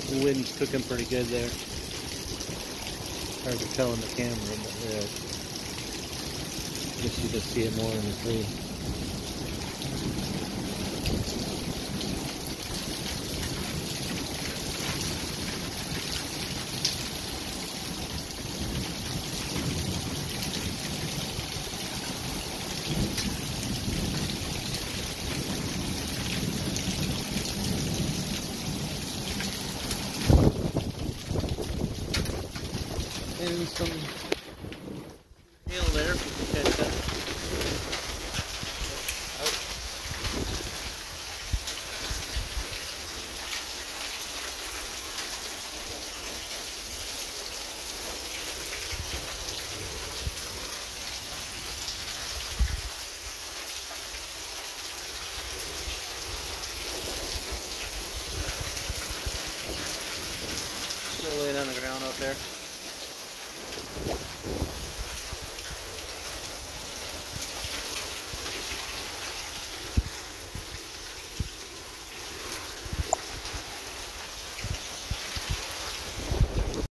The wind's cooking pretty good there. Hard to tell in the camera, but I guess you can see it more in the tree. And some hail there if you can catch that. Still laying on the ground out there.